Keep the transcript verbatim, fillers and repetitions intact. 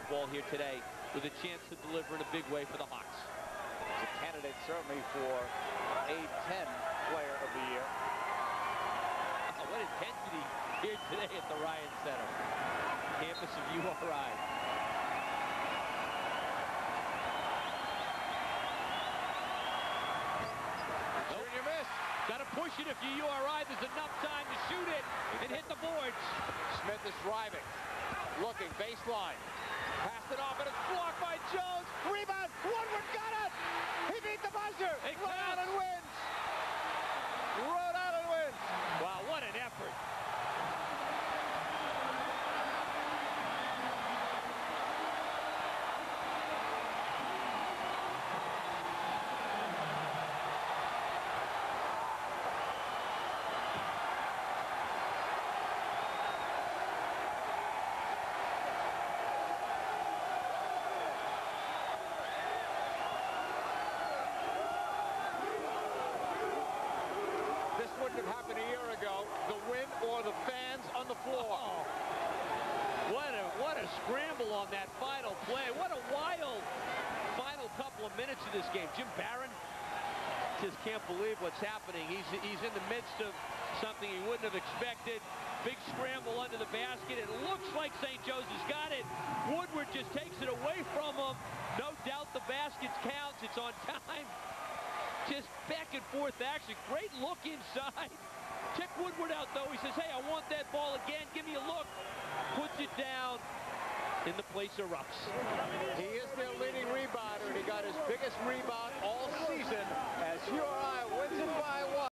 ball here today with a chance to deliver in a big way for the Hawks. He's a candidate certainly for A ten player of the year. Oh, what intensity here today at the Ryan Center. Campus of U R I. Nope. You missed. Got to push it if you're U R I. There's enough time to shoot it and hit the boards. Smith is driving. Looking, baseline. Passed it off, and it's blocked by Jones. Rebound. Woodward got it. He beat the buzzer. It Rhode Island wins. Rhode Island wins. Wow, what an effort. Wouldn't have happened a year ago. The win or the fans on the floor. Oh, what a what a scramble on that final play. What a wild final couple of minutes of this game. Jim Barron just can't believe what's happening. He's he's in the midst of something he wouldn't have expected. Big scramble under the basket. It looks like Saint Joseph's got it. Woodward just takes it away from him. No doubt the basket counts. It's on time. Just back and forth action. Great look inside. Check Woodward out, though. He says, hey, I want that ball again. Give me a look. Puts it down, and the place erupts. He is their leading rebounder, and he got his biggest rebound all season as U R I wins it by one.